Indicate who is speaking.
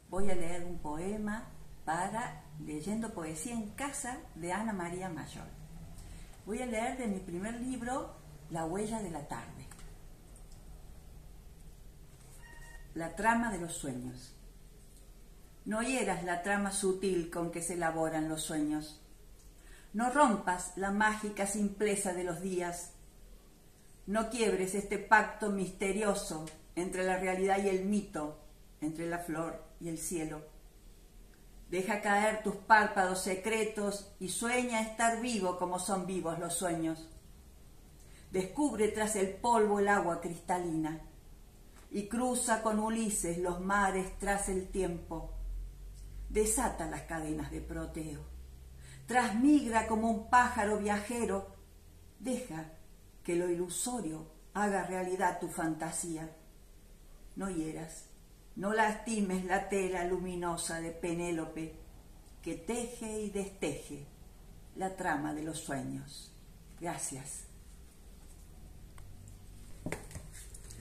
Speaker 1: voy a leer un poema para Leyendo Poesía en Casa de Ana María Mayor. Voy a leer de mi primer libro, La huella de la tarde. La trama de los sueños. No hieras la trama sutil con que se elaboran los sueños. No rompas la mágica simpleza de los días. No quiebres este pacto misterioso entre la realidad y el mito, entre la flor y el cielo. Deja caer tus párpados secretos y sueña estar vivo como son vivos los sueños. Descubre tras el polvo el agua cristalina y cruza con Ulises los mares tras el tiempo. Desata las cadenas de Proteo. Transmigra como un pájaro viajero. Deja que lo ilusorio haga realidad tu fantasía. No hieras, no lastimes la tela luminosa de Penélope que teje y desteje la trama de los sueños. Gracias.